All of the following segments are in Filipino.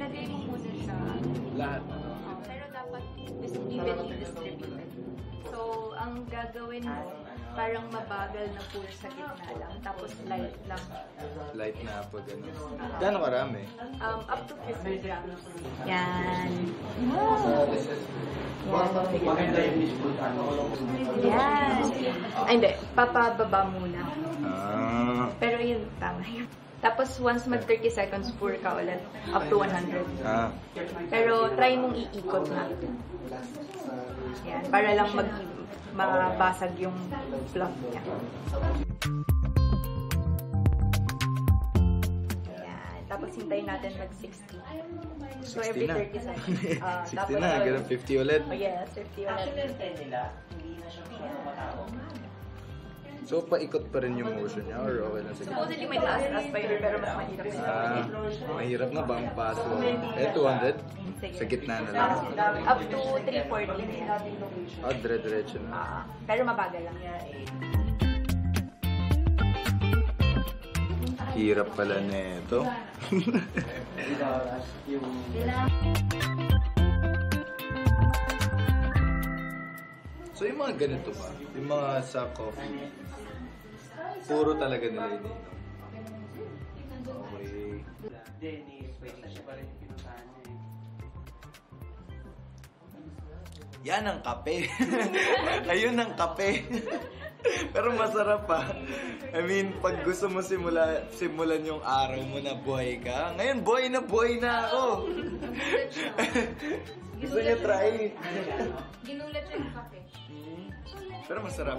ilagay mo muna siya. Lahat. Pero dapat evenly distributed. So, ang gagawin mo, parang mabagal na pour sa gitna lang. Tapos light lang. Light na pag ano. Gano'ng karami? Up to 50 grams. Yan. Yan. Ay, hindi. Papababa muna. Pero yun, tama yun. Tapos once mag 30 seconds, pour ka ulit. Up to 100. Pero try mong iikot na. Yan. Para lang mabasag yung fluff niya. Yan. Tapos hintayin natin mag 60. So every 30 seconds. 60 na, ganun 50 ulit. Oh yes, 50 ulit. Actually, nila, hindi na siya matao. So, paikot pa rin yung motion niya or okay lang sa gitna? Supposedly may taas-taas pa yun, pero mas mahirap sa mahirap na ba ang paso? 200? Sa gitna na lang. Up to 340. Dire-diretso na. Pero mabagal lang. Hirap pala nito. So yung mga ganito ba? Yung mga sa coffee, puro talaga nila iniinom. Okay. Yan ang kape. Ayun ang kape. Pero masarap pa. I mean, pag gusto mo simulan yung araw mo na buhay ka, ngayon buhay na ako. Gusto niya try. Ginulat siya ng kape. Pero masarap.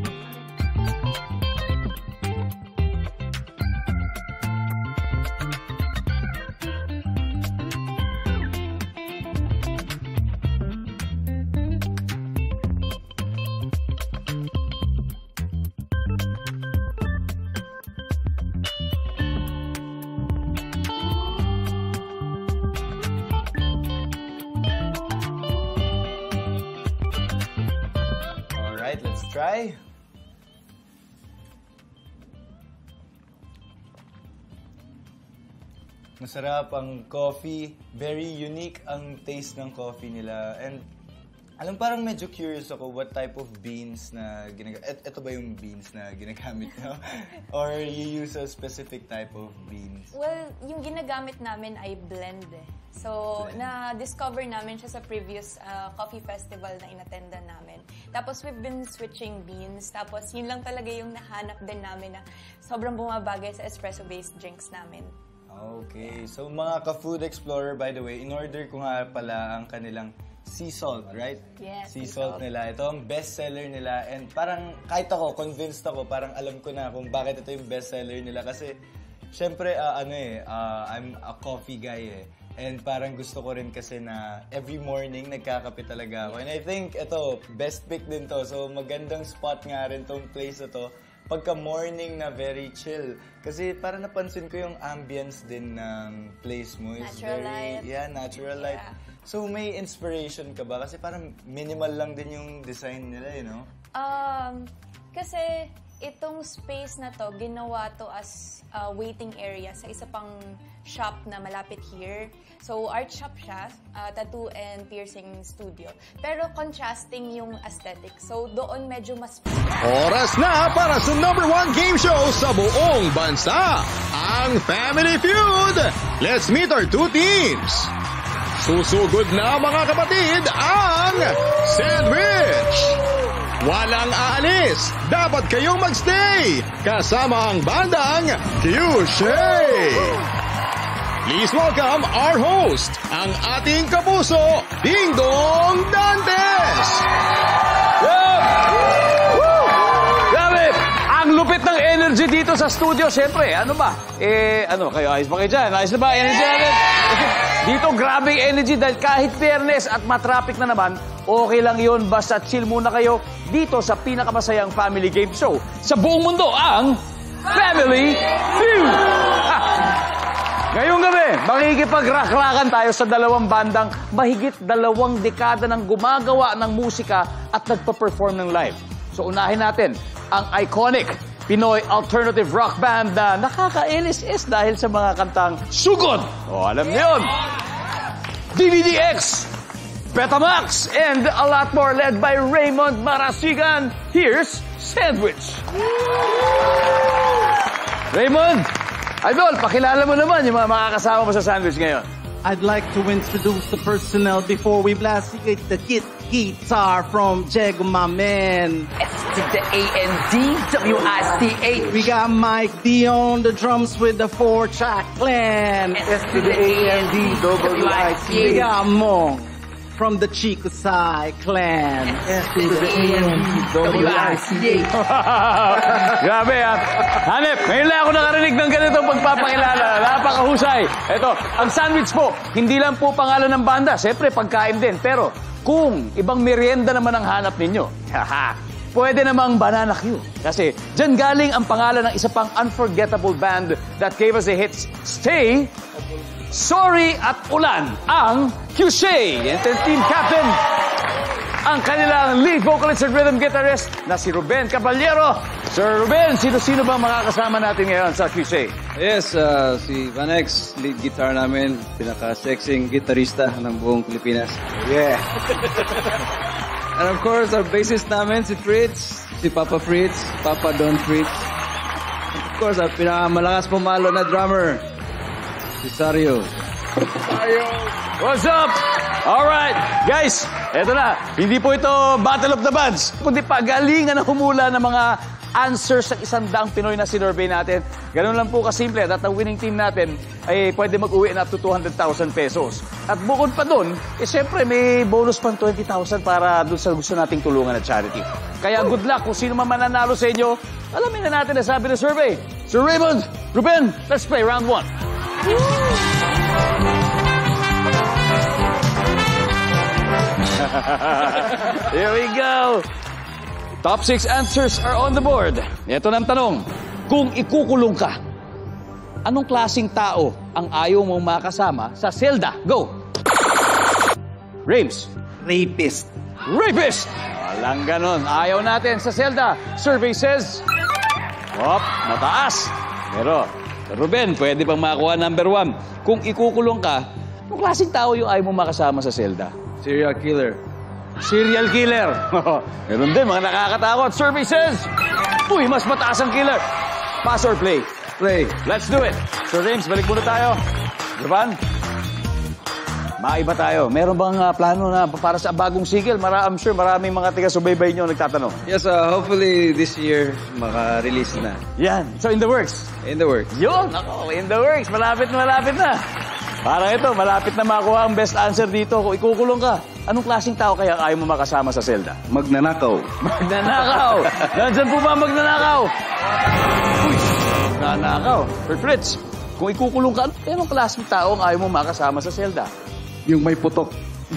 Alright, let's try. Masarap ang coffee. Very unique ang taste ng coffee nila. And parang medyo curious ako what type of beans na ginagamit. Ito ba yung beans na ginagamit nyo? Or you use a specific type of beans? Well, yung ginagamit namin ay blend eh. So, na-discover namin siya sa previous coffee festival na inattenda namin. Tapos, we've been switching beans. Tapos, yun lang talaga yung nahanap din namin na sobrang bumabagay sa espresso-based drinks namin. Okay. So, mga ka-food explorer, by the way, in-order ko nga pala ang kanilang sea salt, right? Yes, sea salt nila. Ito ang best-seller nila. And parang, kahit ako, convinced ako, parang alam ko na kung bakit ito yung best-seller nila. Kasi, syempre, I'm a coffee guy eh. And parang gusto ko rin kasi na every morning nagkakape talaga ako. And I think ito, best pick din to. So magandang spot nga rin tong place na to. Pagka morning na very chill. Kasi parang napansin ko yung ambience din ng place mo. Natural light. Yeah, natural light. Yeah. So may inspiration ka ba? Kasi parang minimal lang din yung design nila, you know? Kasi itong space na to, ginawa to as waiting area sa isa pang shop na malapit here. So, art shop siya, tattoo and piercing studio. Pero contrasting yung aesthetic. So, doon medyo mas... Oras na para sa #1 game show sa buong bansa, ang Family Feud. Let's meet our two teams. Susugod na mga kapatid ang sandwich. Walang aalis. Dapat kayong magstay. Kasama ang bandang Kyushay. Please welcome our host, ang ating kapuso, Ding Dong Dantes. Grabe! Ang lupit ng energy dito sa studio. Siyempre, ano ba? Kayo, ayos ba kayo dyan? Ayos na ba? Energy natin? Dito, grabe energy dahil kahit fairness at matraffic na naman, okay lang yun. Basta chill muna kayo dito sa pinakamasayang family game show sa buong mundo, ang Family Feud! Ngayong gabi, makikipag-rakrakan tayo sa dalawang bandang mahigit 2 dekada ng gumagawa ng musika at nagpa-perform ng live. So unahin natin ang iconic Pinoy alternative rock band na nakakainis-is dahil sa mga kantang sugod. O, alam niyo yun. DVDX, Betamax, and a lot more led by Raymond Marasigan. Here's Sandwich. Raymond, Idol, pakilala mo naman yung mga makakasama mo sa Sandwich ngayon. I'd like to introduce the personnel before we blast the guitar from Jego, my man. S to the A-N-D-W-I-C-H. We got Mike D on the drums with the 4-track clan. S to the A-N-D-W-I-C-H. We got Mong from the Chico Sai clan. S to the A-N-D-W-I-C-H. Grabe ha. Hanep, ngayon lang ako nakarinig ng ganitong pagpapakilala. Napakahusay. Ito, ang Sandwich po, hindi lang po pangalan ng banda. Siyempre, pagkain din. Pero kung ibang merienda naman ang hanap ninyo, pwede namang Banana Q. Kasi dyan galing ang pangalan ng isa pang unforgettable band that gave us the hits Stay, Sorry at Ulan, ang QC. And then team captain, ang kanilang lead vocalist and rhythm guitarist na si Ruben Caballero. Sir Ruben, sino-sino ba makakasama natin ngayon sa QC? Yes, si Vanex, lead guitar namin, pinaka-sexing gitarista ng buong Pilipinas. Yeah. And of course, our bassist namin, si Fritz, si Papa Fritz, Papa Don Fritz. Of course, our pinakamalakas pumalo na drummer, si Sario. What's up? Alright, guys, eto na. Hindi po ito Battle of the Bands, kundi pagalingan na humula ng mga answers sa 100 Pinoy na sinurvey natin. Ganun lang po kasimple at ang winning team natin ay pwede mag-uwi na up to 200,000 pesos. At bukod pa dun, syempre may bonus pang 20,000 para dun sa gusto nating tulungan at charity. Kaya good luck kung sino man mananalo sa inyo. Alamin na natin na sabi ng survey. Sir Raymond, Ruben, let's play round 1. Here we go. Top 6 answers are on the board. Ito na ang tanong. Kung ikukulong ka, anong klaseng tao ang ayaw mong makasama sa selda? Go! Rames. Rapist. Rapist! Walang ganon. Ayaw natin sa selda. Survey says... mataas. Pero, Ruben, pwede pang makakuha number 1. Kung ikukulong ka, anong klaseng tao yung ayaw mong makasama sa selda? Serial killer. Serial killer. Meron din, mga nakakatakot. Survey says, uy, mas mataas ang killer. Pass or play? Play. Let's do it. So, James, balik muna tayo. Japan, maiba tayo. Meron bang plano na para sa bagong single? I'm sure maraming mga taga-subaybay nyo nagtatanong. Yes, hopefully this year, maka-release na. Yan. So, in the works? In the works. Yun. Ako, in the works. Malapit na. Parang ito, malapit na makuha ang best answer dito. Kung ikukulong ka, anong klaseng tao kaya ayaw mo makasama sa selda? Magnanakaw. Magnanakaw! Nandyan po ba magnanakaw? Uy, magnanakaw. Sir Fritz, kung ikukulong ka, anong klaseng tao ang ayaw mo makasama sa selda? Yung may putok.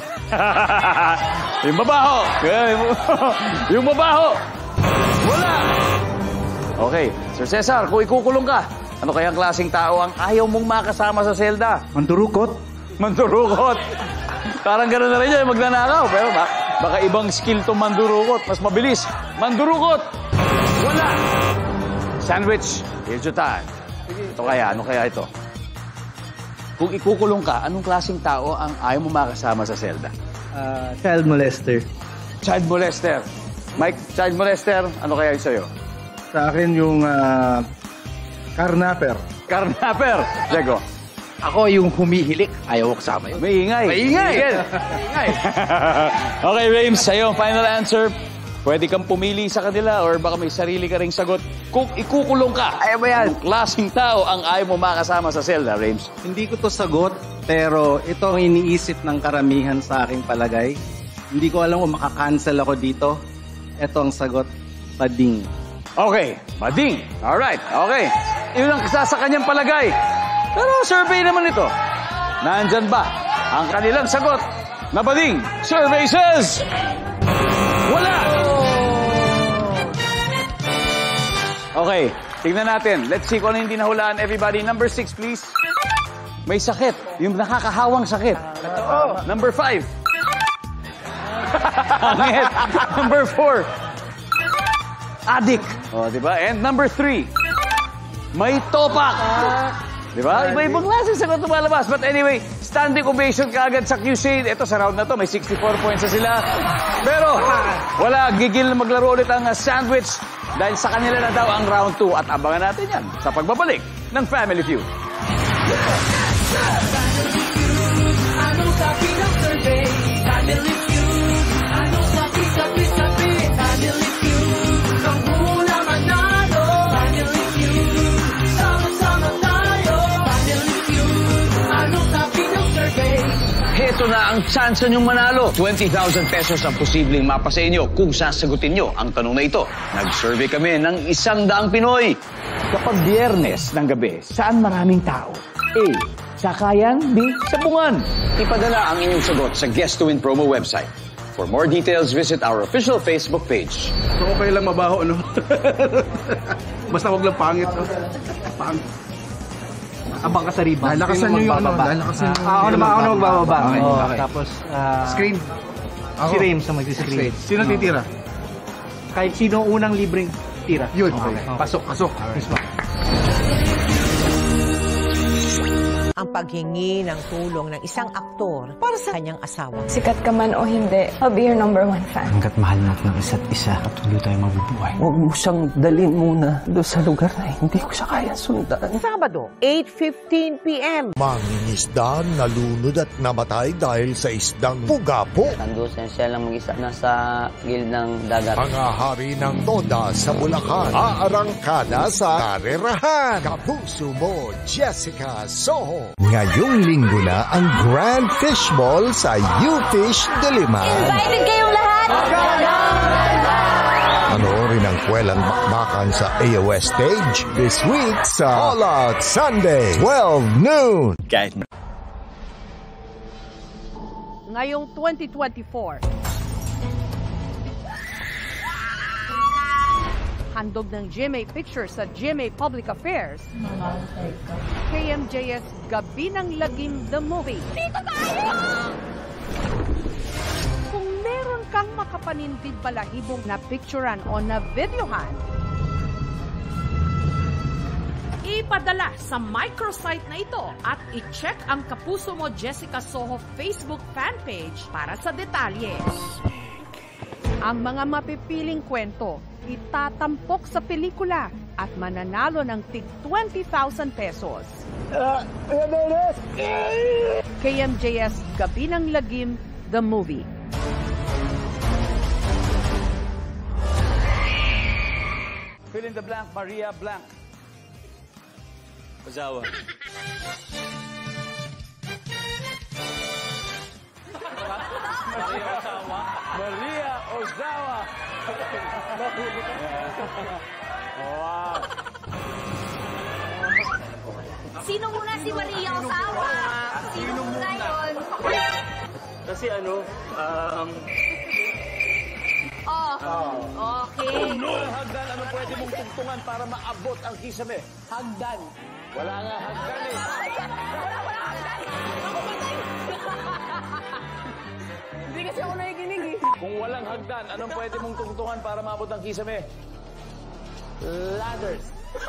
Yung mabaho. Yung mabaho. Wala. Okay, Sir Cesar, kung ikukulong ka, ano kayang klaseng tao ang ayaw mong makasama sa selda? Mandurukot. Mandurukot. Parang gano'n na rin yan, magnanakaw. Pero baka ibang skill to mandurukot. Mas mabilis. Mandurukot. Wala. Sandwich. Here's your time. Ito kaya, ano kaya ito? Kung ikukulong ka, anong klaseng tao ang ayaw mong makasama sa selda? Child molester. Child molester. Mike, child molester, ano kaya yun sa'yo? Sa akin yung carnapper. Carnapper. Diego. Ako yung humihilik. Ayaw ko kasama yun. Maingay. Maingay. Okay, Rames, sa'yo, final answer. Pwede kang pumili sa kanila or baka may sarili ka ring sagot. Kung ikukulong ka, ayaw mo yan. Anong klaseng tao ang ayaw mo makasama sa selda, Rames? Hindi ko to sagot, pero ito ang iniisip ng karamihan sa aking palagay. Hindi ko alam kung makakancel ako dito. Ito ang sagot, pading. Okay, mading. Alright, okay. Yun ang sa kanyang palagay. Pero survey naman ito. Nandyan ba ang kanilang sagot na bading? Survey says... Wala! Okay, tingnan natin. Let's see kung ano yung dinahulaan. Everybody, number 6, please. May sakit. Yung nakakahawang sakit. Number 5. Angit. Number 4. Addict. O, diba? And number 3. May topak. Diba? Iba-ibang klaseng sagot lumalabas. But anyway, standing ovation kaagad sa QC. Ito sa round na to, may 64 points na sila. Pero wala, gigil na maglaro ulit ang sandwich dahil sa kanila na daw ang round 2 at abangan natin yan sa pagbabalik ng Family Feud. Ito na ang chance niyong manalo. 20,000 pesos ang posibleng mapa sa inyo kung sasagutin nyo ang tanong na ito. Nag-survey kami ng 100 Pinoy. Kapag Biyernes ng gabi, saan maraming tao? A. Sakayan. B. Sabungan. Ipadala ang inyong sagot sa Guess to Win promo website. For more details, visit our official Facebook page. So, okay lang mabaho, no? Basta huwag lang pangit, no? Pangit. Abang ka sa rebound. Lalakasan nyo yung ano. Lalakasan nyo. Ako na magbababa. Okay. Tapos, Screen. si Rames ang mag-screen. Sino titira? Kahit sino unang libreng tira. Yun. Okay. Pasok. Mismo. Ang paghingi ng tulong ng isang aktor para sa kanyang asawa. Sikat ka man o hindi, I'll be your #1 fan. Hanggat mahal natin ang isa't isa, patuloy tayong mabubuhay. Huwag mo siyang dalhin muna doon sa lugar na hindi ko siya kaya sundan. Sabado, 8:15 p.m. Mangingisda nalunod at namatay dahil sa isdang pugapo. Sandusan siya lang mag-isa nasa gilid ng dagat. Ang hari ng Toda sa Bulacan. Aarangkada sa karerahan. Kapuso mo, Jessica Soho. Ngayong linggo na ang Grand Fish Ball sa U-Fish Diliman. Invited kayong lahat! Panoorin ang kwelang bakbakan sa AOS stage this week sa All Out Sunday, 12 noon. Ngayong 2024, handog ng GMA Pictures sa GMA Public Affairs, KMJS Gabi ng Lagim The Movie. Dito tayo! Kung meron kang makapanindig balahibong na picturean o na videohan, ipadala sa microsite na ito at i-check ang Kapuso Mo Jessica Soho Facebook fanpage para sa detalye. Ang mga mapipiling kwento itatampok sa pelikula at mananalo ng tig 20,000 pesos. KMJS Gabi ng Lagim The Movie. Fill in the blank, Maria Blank. Ozawa. Maria Ozawa. Wow. Sino muna si Maria Ozawa? Sino muna yun? Kasi Okay. Hagdan, ano pwede mong tungtungan para maabot ang kisame? Hagdan. Wala nga hagdan eh. Wala hagdan. Hindi kasi ako nakikinig eh. Kung walang hagdan, anong pwede mong tungtungan para maabot ang kisame? Ladders.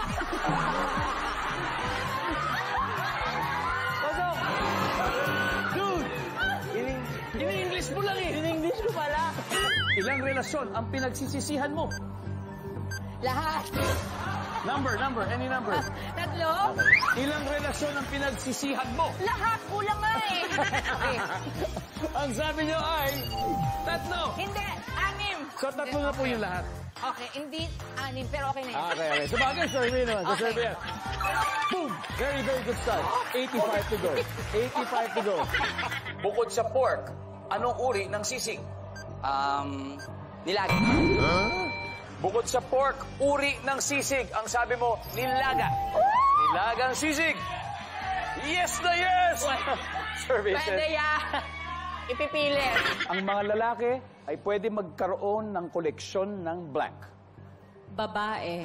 Pasok! Dude! In-English mo lang eh. In-English ko pala. Ilang relasyon ang pinagsisisihan mo? Lahat. Number, any number. Tatlo? Ilang relasyon ang pinagsisihan mo? Lahat. Kulang nga eh. Okay. Ang sabi nyo ay, tatlo. Hindi. 6. So, tatlo na po yung lahat. Okay, hindi 6, pero okay na yun. Okay. Sabagay, survey naman. Sa survey yan. Boom! Very, very good start. 85 to go. 85 to go. Bukod sa pork, anong uri ng sisig? Nilaga. Bukod sa pork, uri ng sisig. Ang sabi mo, nilaga. Nilagang sisig. Yes na yes! Survey says. Pwede yan. Ipipilit. Ang mga lalaki ay pwede magkaroon ng koleksyon ng blank. Babae.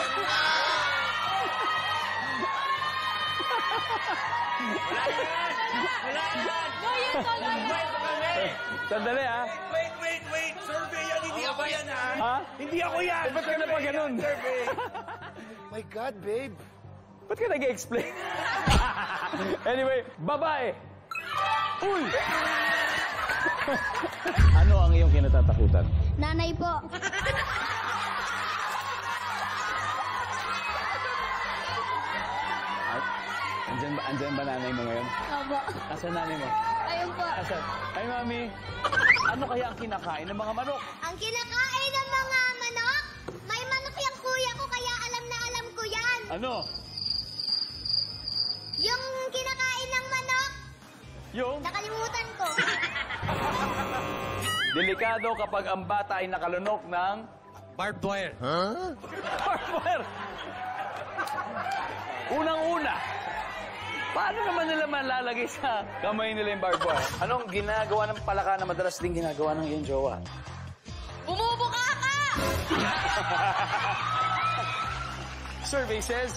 Sandali, ha? Wait! Survey yan! Hindi ako yan, ha? Ha? Hindi ako yan! Ba't ka na pa ganun? My God, babe. Ba't ka nag-explain? Anyway, babae. Uy! Ano ang iyong kinatatakutan? Nanay po. Andyan ba nanay mo ngayon? Opo. Asan nanay mo? Ayun po. Asan? Ay, mami. Ano kaya ang kinakain ng mga manok? Ang kinakain ng mga manok? May manok yung kuya ko, kaya alam na alam ko yan. Ano? Yung kinakain ng manok? Yung? Nakalimutan ko. Delikado kapag ang bata ay nakalunok ng... Barbed wire. Huh? Barbed wire! Unang-una, paano naman nila malalagay sa kamay nila yung barbed wire? Anong ginagawa ng palaka na madalas din ginagawa ng iyong jowa? Bumubuka ka! Survey says...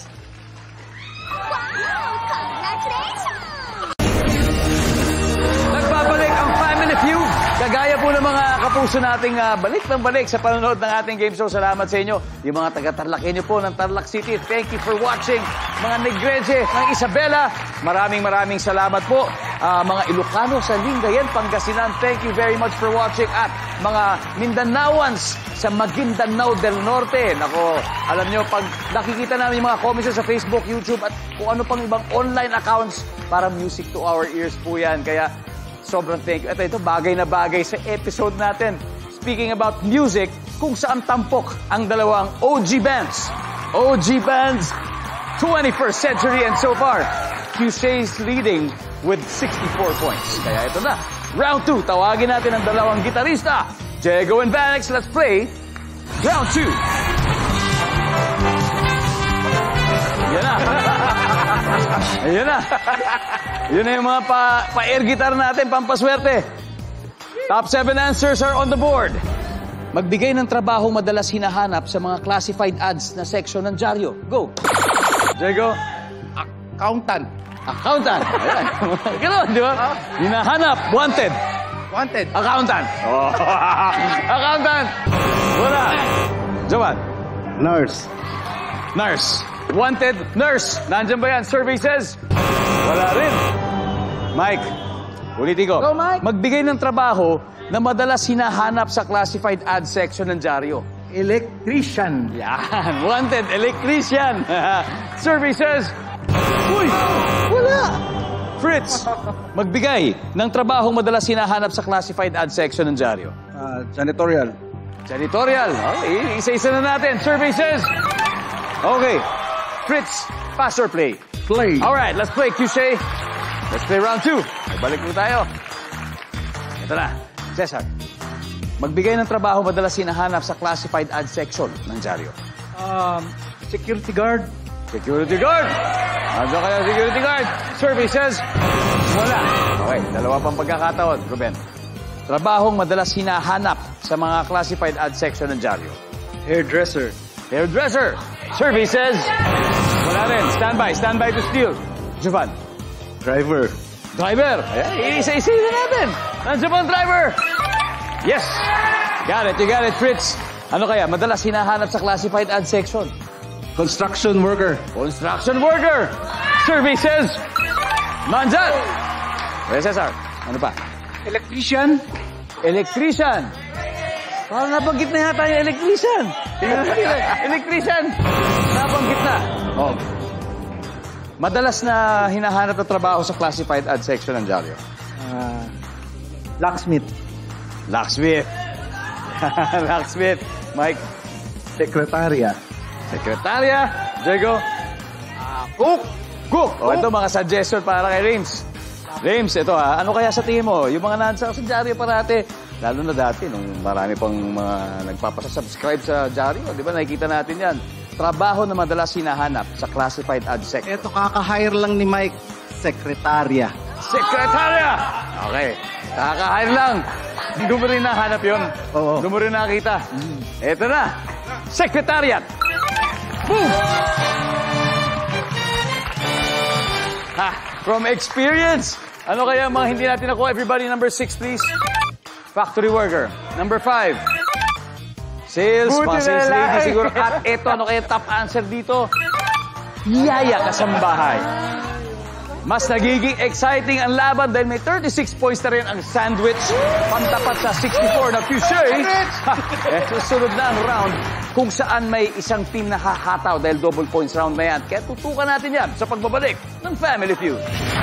Wow! Congratulations! Nagbabalik ang Family Feud. Kagaya po ng mga kapuso nating balik ng balik sa panonood ng ating game show. Salamat sa inyo. Yung mga taga-Tarlakenyo po ng Tarlac City, thank you for watching. Mga Negreje ng Isabela, maraming salamat po. Mga Ilocano sa Lingayen, Pangasinan, thank you very much for watching. At mga Mindanaoans sa Maguindanao del Norte. Nako, alam nyo, pag nakikita namin yung mga comments sa Facebook, YouTube, at kung ano pang ibang online accounts, para music to our ears po yan. Kaya, sobrang thank you. Ito, bagay na bagay sa episode natin. Speaking about music, kung saan tampok ang dalawang OG bands. OG bands, 21st century, and so far, QC's leading with 64 points. Kaya ito na, round 2. Tawagin natin ang dalawang gitarista, Diego and Vanex. Let's play round 2. Yan na. Ayan na. Yun na yung mga pa-air guitar natin, pampaswerte. Top 7 answers are on the board. Magbigay ng trabaho madalas hinahanap sa mga classified ads na section ng dyaryo. Go! Diego? Accountant. Accountant. Ayan. Ganun, di ba? Hinahanap. Wanted. Wanted. Accountant. Oh. Accountant. Wala. Jovan? Nurse. Nurse. Wanted nurse. Nandiyan ba yan? Survey says? Wala rin. Mike, ulitin ko. Go, Mike. Magbigay ng trabaho na madalas hinahanap sa classified ad section ng dyaryo. Electrician. Yan. Wanted electrician. Survey says? Uy! Wala! Fritz, magbigay ng trabaho madalas hinahanap sa classified ad section ng dyaryo. Janitorial. Janitorial. Okay, isa-isa na natin. Survey says? Okay. Fritz, pass or play? Play. Alright, let's play, QC. Let's play round 2. Balik mo tayo. Ito na. Cesar, magbigay ng trabaho madalas hinahanap sa classified ad section ng dyaryo. Security guard. Security guard. Ano kaya security guard? Survey says, wala. Okay, dalawa pang pagkakataon. Ruben, trabahong madalas hinahanap sa mga classified ad section ng dyaryo. Hairdresser. Hairdresser. Survey says, wala rin. Standby to steal. Jovan. Driver. Driver. Ayan, isa-isa na natin. Nandiyan ba ang driver? Yes. You got it, Fritz. Ano kaya? Madalas hinahanap sa classified ad section. Construction worker. Construction worker. Survey says, nandyan. Okay, Cesar. Ano pa? Electrician. Electrician. Parang nabanggit na yata yung electrician. Electrician. Nabanggit na. Oh. Madalas na hinahanap na trabaho sa classified ad section ng dyaryo. Locksmith. Locksmith. Locksmith. Mike. Sekretarya. Sekretarya. Diego. Cook. O, ito mga suggestion para kay Rames. Rames, ito ha. Ano kaya sa tingin mo? Yung mga nansa sa dyaryo parati, lalo na dati, nung marami pang mga nagpapasubscribe sa dyaryo, di ba? Nakikita natin yan. Trabaho na madalas hinahanap sa classified ad section. Ito, kaka-hire lang ni Mike. Sekretarya. Sekretarya! Okay. Kaka-hire lang. Doon mo rin nahanap yun. Oo. Doon mo rin nakakita. Ito na. Secretariat. Boom! Ha! From experience. Ano kaya mga hindi natin nakuha? Everybody, number 6, please. Factory worker. Number 5. Sales. Mga sales lady siguro. At ito, ano kaya top answer dito? Yaya kasambahay. Mas nagiging exciting ang laban dahil may 36 points na rin ang sandwich. Pantapat sa 64 na Fushay. Susunod na ang round kung saan may isang team na hahataw dahil double points round na yan. Kaya tutukan natin yan sa pagbabalik ng Family Feud.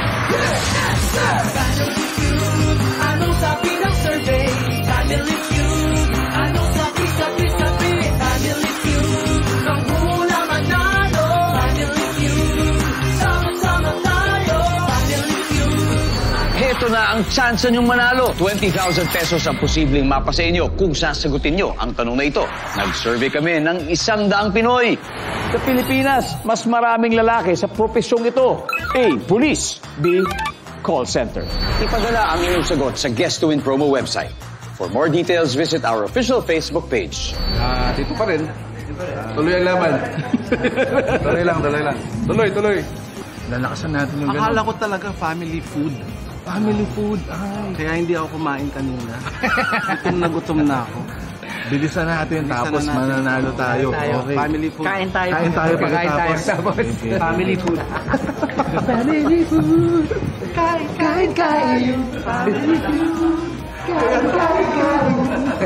Anong sabi ng survey? Family Feud. Anong sabi? Family Feud. Kang hula manalo. Family Feud. Sama-sama tayo. Family Feud. Heto na ang chance niyong manalo. 20,000 pesos ang posibleng mapa sa inyo kung sasagutin nyo ang tanong na ito. Nag-survey kami ng 100 Pinoy. Sa Pilipinas, mas maraming lalaki sa profesyong ito. A. Police. B. Call center. Ipadala ang inyong sagot sa Guess to Win promo website. For more details, visit our official Facebook page. Dito pa rin. Tuloy ang laban. Tuloy lang. Tuloy. Lalakasan natin yung gano'n. Akala ko talaga family food. Family food. Kaya hindi ako kumain kanina. Gutom na ako. Bilisan natin, tapos mananalo tayo. Okay. Family food. Kain tayo pagkatapos. Family food. Family Feud. Kain. Family Feud. Kain.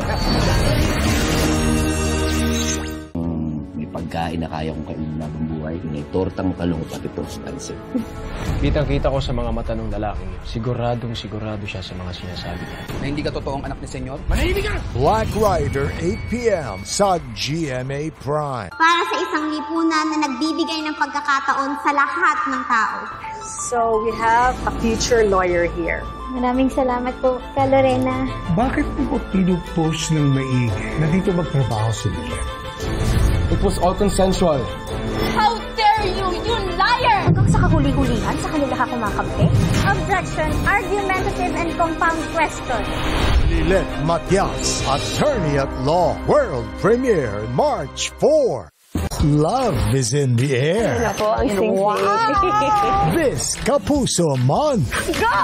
May pagkain na kaya kong kainin habang buhay. May tortang talong pati prospansin. Kitang-kita ko sa mga mata ng lalaki. Sigurado siya sa mga sinasabi niya. Na hindi ka totoong anak ni Senyor? Manahimik ka! Black Rider 8 p.m. sa GMA Prime. Para sa isang lipunan na nagbibigay ng pagkakataon sa lahat ng tao. So we have a future lawyer here. Maraming salamat po, Ka Lorena. Bakit mo pinupost ng maigi na dito magtrabaho si Lorena? It was all consensual. How dare you, you liar! Hanggang sa kahuli-hulihan, sa kanila ka kumakampi? Objection, argumentative and compound question. Lilet Matias, Attorney at Law. World premiere March 4. Love is in the air. Ano po ang sing-sing? Wow! This Kapuso Month. Go!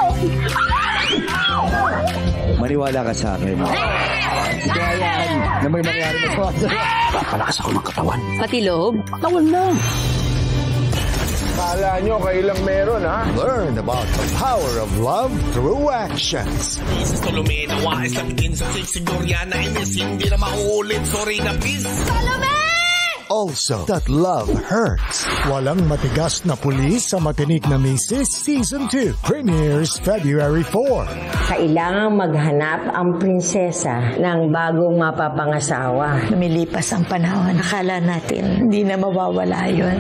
Maniwala ka sa akin. Kaya yan, na may mangyari na po. Papalakas ako ng katawan. Pati loob? Katawan lang. Kala nyo kailang meron, ha? Learn about the power of love through actions. Isis Tolome, nawa isabitin sa sigurya na inis. Hindi na mauulit, sorry na peace. Salome! Also, that love hurts. Walang matigas na pulis sa matinik na misis Season 2 premieres February 4. Kailangang maghanap ang prinsesa ng bagong mapapangasawa. Lumilipas ang panahon. Akala natin hindi na mawawala yun.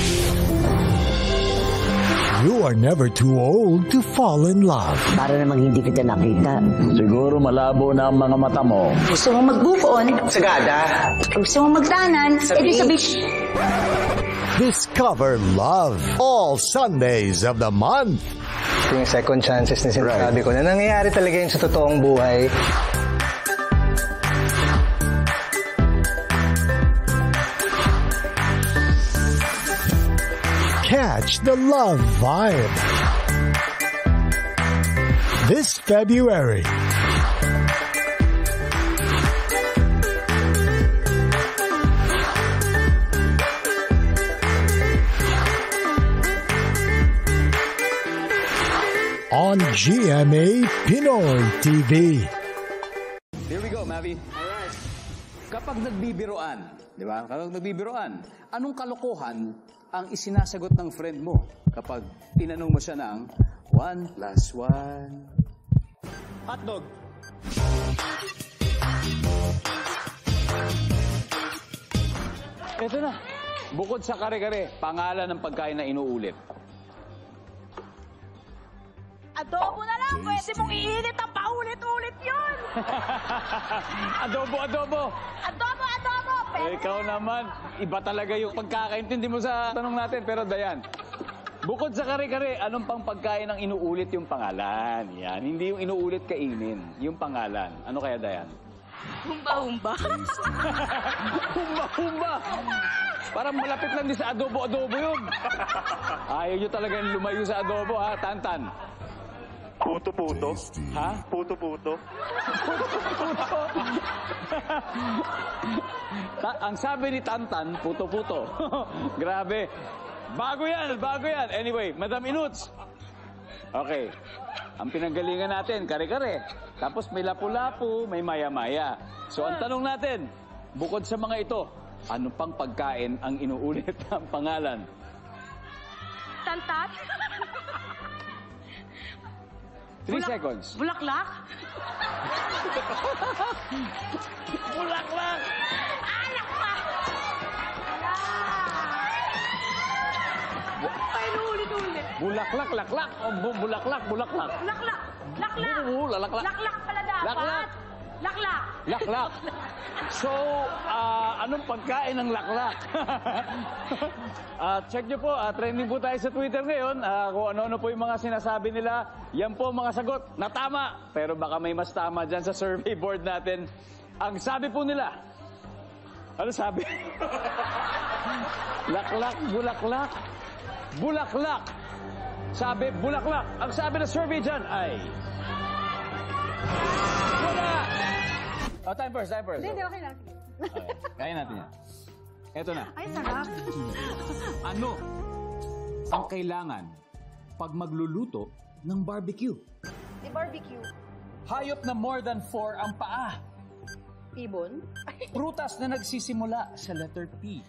You are never too old to fall in love. Para namang hindi kita nakita. Siguro malabo na ang mga mata mo. Gusto mong mag-move-on? Sagada. Gusto mong magtanan? Edi sa beach. Discover love all Sundays of the month. Yung second chances na sinasabi ko na nangyayari talaga yun sa totoong buhay. Catch the love vibe this February. On GMA Pinoy TV. Here we go, Mavi. Alright. Kapag nagbibiroan, di ba? Kapag nagbibiroan, anong kalokohan ang isinasagot ng friend mo kapag tinanong mo siya ng 1 + 1? Hotdog. Ito na. Bukod sa kare-kare, pangalan ng pagkain na inuulit. Adobo na lang! Pwede mong iinit ang paulit-ulit yun! Adobo! Adobo! Pwede. Ikaw naman, iba talaga yung pagkakaintindi mo sa tanong natin. Pero Dayan, bukod sa kare-kare, anong pang pagkain ang inuulit yung pangalan? Yan, hindi yung inuulit kainin, yung pangalan. Ano kaya, Dayan? Humba-humba. Humba-humba! Parang malapit lang din sa adobo-adobo yun. Ayaw nyo talagang lumayo sa adobo, ha, Tantan? Puto-puto. Ha? Puto-puto. Puto-puto. Ang sabi ni Tantan, puto-puto. Grabe. Bago yan. Anyway, Madam Inuts. Okay. Ang pinanggalingan natin, kare-kare. Tapos may lapu-lapu, may maya-maya. So ang tanong natin, bukod sa mga ito, ano pang pagkain ang inuulit ang pangalan? Tantat? 3 seconds. Bulaklak? Bulaklak! Alak pa! Ay, ulit-ulit. Bulaklak, laklak. O, bulaklak. Laklak. Laklak. Laklak pala dapat. Laklak. Laklak. Laklak. So, anong pagkain ng laklak? Check nyo po, trending po tayo sa Twitter ngayon. Kung ano-ano po yung mga sinasabi nila. Yan po mga sagot na tama. Pero baka may mas tama dyan sa survey board natin. Ang sabi po nila, ano sabi? Laklak, bulaklak. Bulaklak. Sabi, bulaklak. Ang sabi ng survey dyan ay... Wala! Time first. Hindi, okay lang. Kaya natin yan. Eto na. Ay, sarap. Ano ang kailangan pag magluluto ng barbecue? Di barbecue. Hayop na more than 4 ang paa. Ibon? Prutas na nagsisimula sa letter P.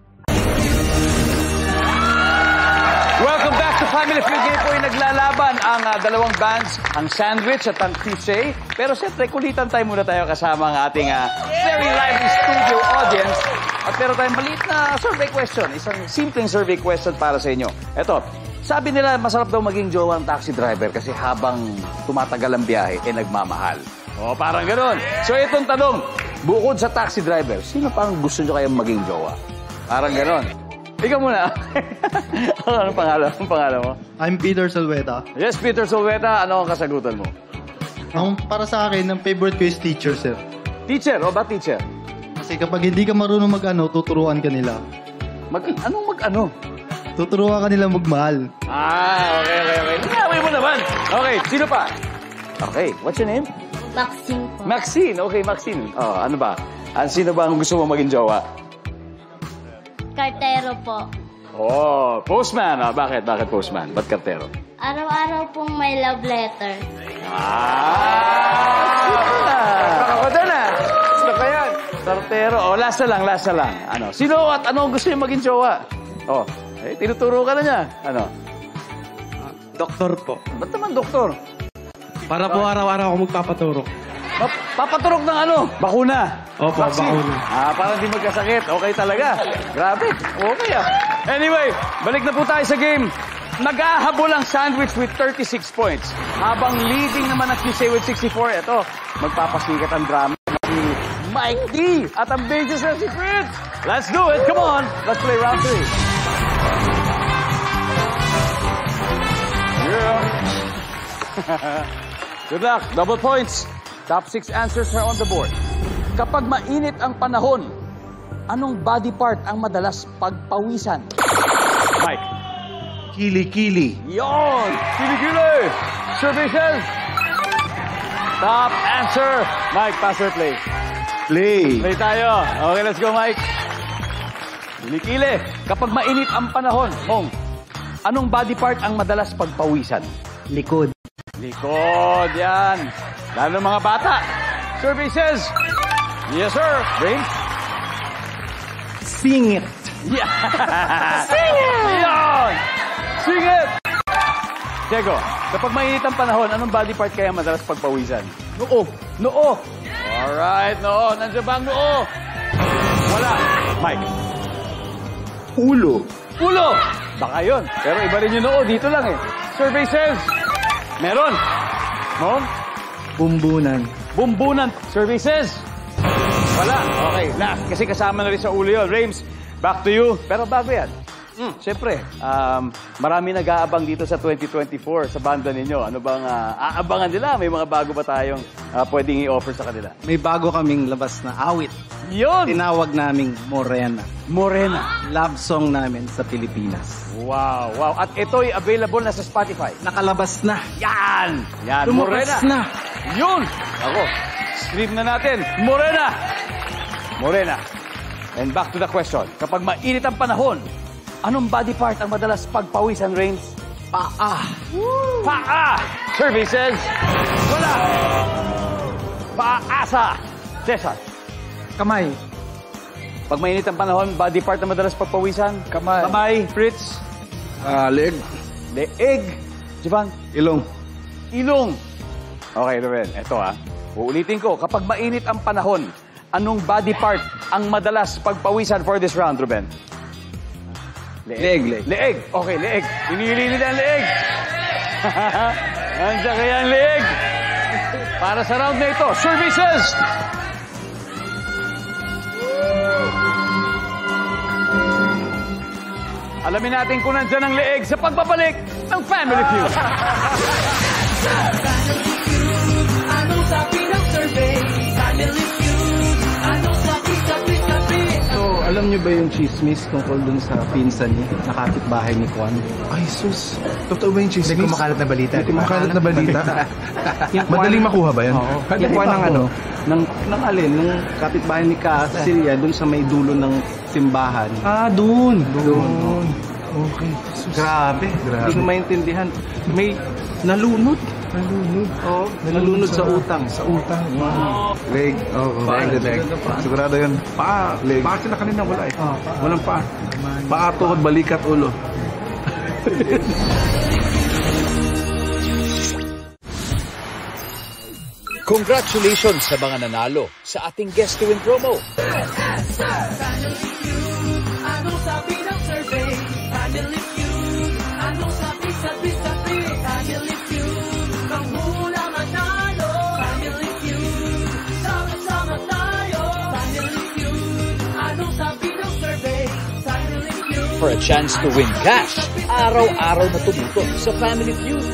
Welcome back to Family Feud. Ngayon po ay naglalaban ang dalawang bands, ang Sandwich at ang Cliché. Pero siyempre, kulitan tayo muna tayo kasama ang ating very lively studio audience. At pero tayong maliit na survey question. Isang simpleng survey question para sa inyo. Ito, sabi nila masarap daw maging jowa ng taxi driver kasi habang tumatagal ang biyahe, nagmamahal. O, parang gano'n. So itong tanong, bukod sa taxi driver, sino pang gusto nyo kayong maging jowa? Parang gano'n. Ikaw muna. Anong pangalan mo? I'm Peter Solweta. Yes, Peter Solweta. Ano ang kasagutan mo? Para sa akin, ang favorite ko is teacher, sir. Teacher? O ba teacher? Kasi kapag hindi ka marunong mag-ano, tuturuan ka nila. Anong mag-ano? Tuturuan ka nila magmahal. Okay. Naway mo naman. Okay, sino pa? Okay, what's your name? Maxine po. Maxine. Okay, Maxine. Oh, ano ba? Sino ba ang gusto mo maging jowa? Kartero po. Oh, postman. Bakit? Bakit postman? Ba't kartero? Araw-araw pong may love letter. Ako doon Gusto ko yan. Kartero. Oh, last na lang. Ano? Sino at ano gusto niyo maging jowa? Oh, tinuturo ka na niya. Ano? Doktor po. Ba't naman doktor? Para po araw-araw ako magpapaturok. Papaturok ng ano? Bakuna. Opo, bakuna. Para hindi magkasakit. Okay talaga. Grabe. Okay Anyway, balik na po tayo sa game. Nag-ahabol ang Sandwich with 36 points. Habang leading naman ang Cliché with 64. Ito, magpapasikat ang drama si Mike D. At ang Basis na si Fritz. Let's do it. Come on. Let's play round 3. Yeah. Good luck. Double points. Top 6 answers are on the board. Kapag mainit ang panahon, anong body part ang madalas pagpawisan? Mike. Kili-kili. Yon! Kili-kili! Survey says. Top answer. Mike, pass or play? Play. Play tayo. Okay, let's go, Mike. Kili-kili. Kapag mainit ang panahon, anong body part ang madalas pagpawisan? Likod. Likod, yan. Lalo mga bata. Survey says, yes, sir. Brains? Sing it. Yeah. Sing it! Yan! Sing it! Diego, kapag mainit ang panahon, anong body part kaya madalas pagpawisan? Noo. Noo. Alright, noo. Nandiyan ba ang noo? Wala. Mike. Ulo. Ulo! Baka yun. Pero iba rin yung noo. Dito lang Survey says, meron. No? Bumbunan. Bumbunan. Survey says, wala. Okay, last. Kasi kasama na rin sa ulo yun. Rames, back to you. Pero bago yan. Siyempre, marami nag-aabang dito sa 2024 sa banda ninyo. Ano bang aabangan nila? May mga bago ba tayong pwedeng i-offer sa kanila? May bago kaming labas na awit. Yun! Tinawag naming Morena. Morena. Love song namin sa Pilipinas. Wow, wow. At ito'y available na sa Spotify. Nakalabas na. Yan! Yan, Lumabas Morena. na. Yun! Ako, stream na natin. Morena! Morena. And back to the question. Kapag mainit ang panahon, Anong body part ang madalas pagpawisan, Reigns? Paa. Paa! Services. Wala. Paasa. Cesar. Kamay. Pag mainit ang panahon, body part na madalas pagpawisan? Kamay. Kamay. Fritz. Leeg. Leeg. Jivan. Ilong. Ilong. Okay, Ruben. Ito uulitin ko. Kapag mainit ang panahon, anong body part ang madalas pagpawisan for this round, Ruben? Leeg. Leeg. Okay, leeg. Pinili nila ang leeg. Andiyan kaya ang leeg. Para sa round na ito, services. Alamin natin kung nandyan ang leeg sa pagbabalik ng Family Feud. Anong sabi ng survey? Family Feud. Anong sabi? So, alam niyo ba yung chismis tungkol dun sa pinsan niya, na kapitbahay ni Kwan? Ay, sus. Totoo ba yung chismis? May kumakalat na balita. May kumakalat na balita. Madaling makuha ba yan? Yung Kwan ng ng kapitbahay ni Casilia dun sa may dulo ng simbahan. Doon. Okay. Sus. Grabe. Hindi ko maintindihan. May nalunod. Oo, nalunod sa utang. Sa utang. Wow. Leg. Leg. Sigurado yun. Paa. Leg. Paa sila kanina wala eh. Walang paa. Paa, tuhod, balikat, ulo. Congratulations sa mga nanalo sa ating Guest to Win promo. Anong sabi ng survey? Family Feud. Anong sabi? Family Feud. Panghula manalo. Family Feud. Sama-sama tayo. Family Feud. Anong sabi ng survey? Family Feud. For a chance to win cash, araw-araw na tumutok sa Family Feud.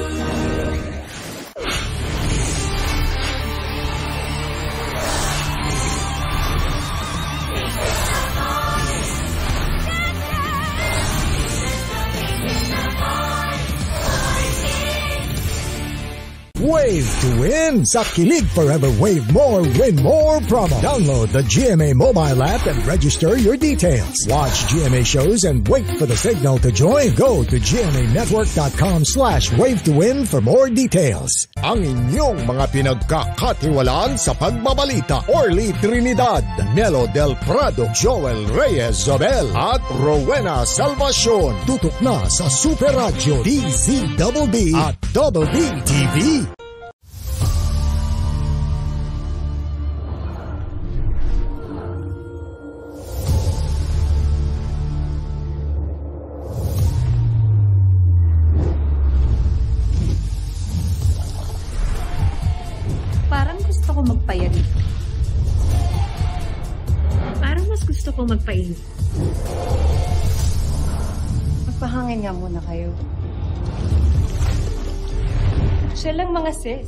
Wave to win sa Kilig Forever Wave More, Win More promo. Download the GMA mobile app and register your details. Watch GMA shows and wait for the signal to join. Go to gmanetwork.com/wave to win for more details. Ang inyong mga pinagkakatiwalaan sa pagbabalita: Orly Trinidad, Nelo Del Prado, Joel Reyes Zobel at Rowena Salvacion. Tutok na sa Super Radio DZBB at Double B TV. Parang gusto ko magpayari. Parang mas gusto ko magpainit. Magpahangin nga muna kayo. Siya lang mga sis.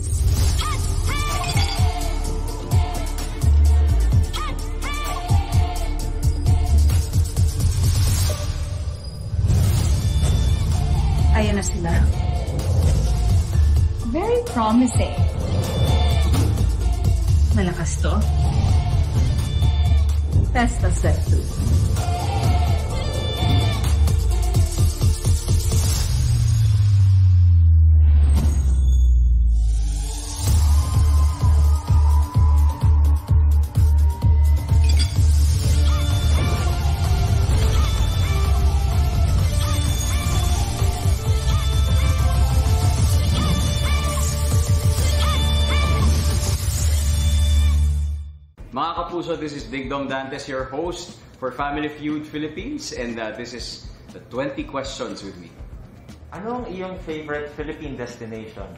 Ayan na sila. Very promising. Malakas to. Pesta set 2. Mga kapuso, this is Ding Dong Dantes, your host for Family Feud Philippines, and this is the 20 questions with me. Ano ang iyong favorite Philippine destination?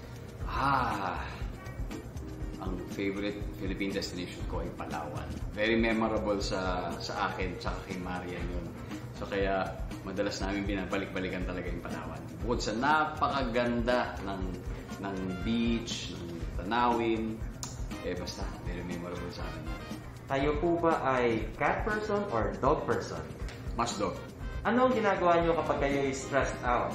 Ang favorite Philippine destination ko ay Palawan. Very memorable sa akin, tsaka kay Marian yun. So kaya madalas namin binabalik-balikan talaga yung Palawan. Bukod sa napakaganda ng beach, ng tanawin, basta, very memorable sa akin. Tayo po ba ay cat person or dog person? Mas dog. Ano ang ginagawa niyo kapag kayo is stressed out?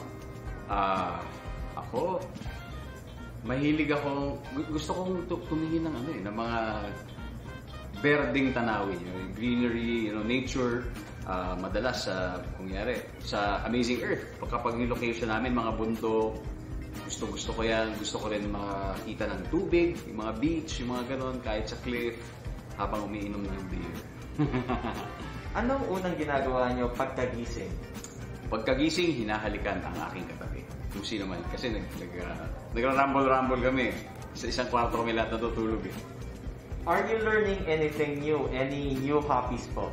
Ako, mahilig akong, gusto kong tumingin ng mga berdeng tanawin, greenery, nature. madalas kunyari, sa Amazing Earth, kapag yung location namin, mga bundok, gusto ko yan. Gusto ko rin makita ng tubig, yung mga beach, yung mga ganon, kahit sa cliff, habang umiinom ng beer. Anong unang ginagawa nyo pagkagising? Pagkagising, hinahalikan ang aking katabi. Kung sino man. Kasi nagra-rumble-rumble kami. Sa isang kwarto kami lahat natutulog eh. Are you learning anything new? Any new hobbies po?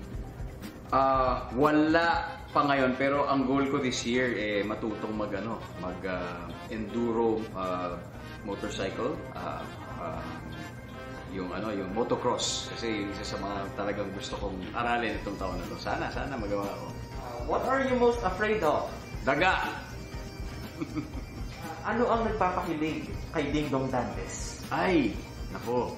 Wala pa ngayon, pero ang goal ko this year matutong enduro motorcycle, yung motocross, kasi yung isa sa mga talagang gusto kong aralin itong taon na to. Sana magawa ko. What are you most afraid of? Daga. Ano ang nagpapakilig kay Ding Dong Dantes? Ay, nako.